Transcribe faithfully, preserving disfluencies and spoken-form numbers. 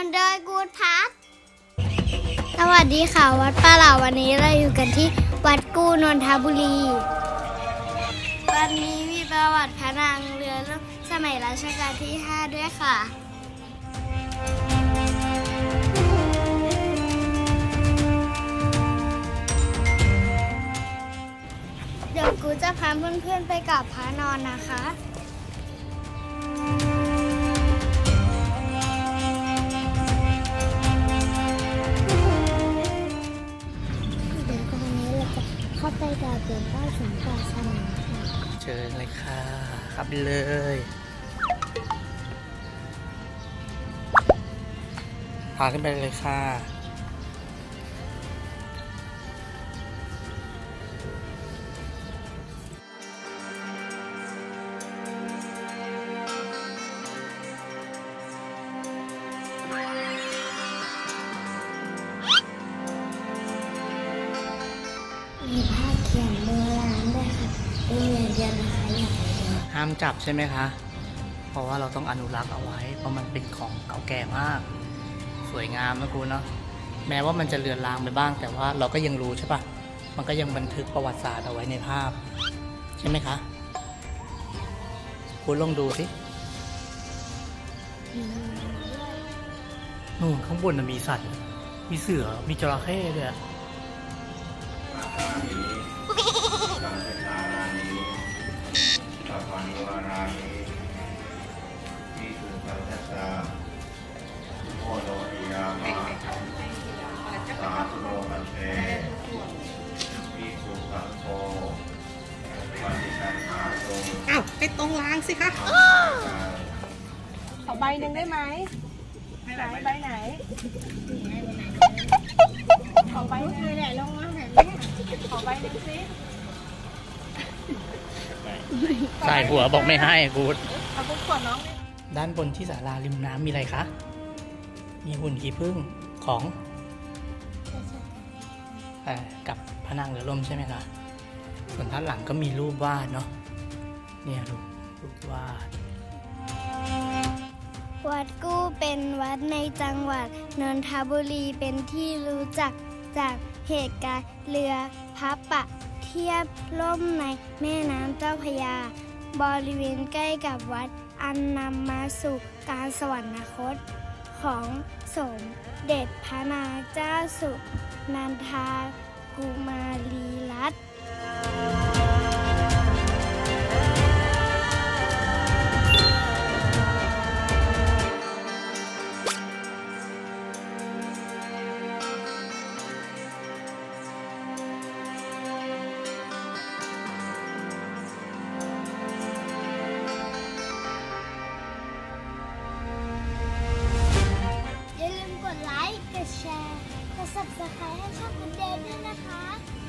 นโดยกูดพัทสวัสดีค่ะวัดป่าเหล่าวันนี้เราอยู่กันที่วัดกูนนทบุรีวันนี้มีประวัติพระนางเรือล่มสมัยรัชกาลที่ห้าด้วยค่ะเดี๋ยวกูจะพาเพื่อนๆไปกับพระนอนนะคะเข้าไปกราบหลวงพ่อสมปรารถนาค่ะเชิญเลยค่ะขับเลย พาขึ้นไปเลยค่ะมีภาพเขียนโบราณด้วยค่ะดูอย่างเดียวนะคะอย่าไปดูห้ามจับใช่ไหมคะเพราะว่าเราต้องอนุรักษ์เอาไว้เพราะมันเป็นของเก่าแก่มากสวยงามนะคุณเนาะแม้ว่ามันจะเลือนลางไปบ้างแต่ว่าเราก็ยังรู้ใช่ปะมันก็ยังบันทึกประวัติศาสตร์เอาไว้ในภาพใช่ไหมคะคุณลองดูสินู่นข้างบนมีสัตว์มีเสือมีจระเข้ด้วยอ้าวไปตรงล้างสิคะขอใบหนึ่งได้ไหมไหนใบไหนขอใบหนึ่งเลยลงมาแบบนี้ขอใบหนึ่งสิใส่หัวบอกไม่ให้กูดเอาปุ๊บขอน้องด้านบนที่ศาลาริมน้ำมีอะไรคะมีหุ่นขี้ผึ้งของกับพระนางเรือล่มใช่ไหมคะส่วนด้านหลังก็มีรูปวาดเนาะเนี่ยรูปรูปวาดวัดกู้เป็นวัดในจังหวัดนนทบุรีเป็นที่รู้จักจากเหตุการณ์เรือพระปะเทียบล่มในแม่น้ำเจ้าพระยาบริเวณใกล้กับวัดอันนำมาสู่การสวรรคตของสมเด็จพระนางเจ้าสุนันทากุมารีรัตน์กดไลค์ กดแชร์ กด ซับสไครบ์ ให้ช่องคุณเดนด้วยนะคะ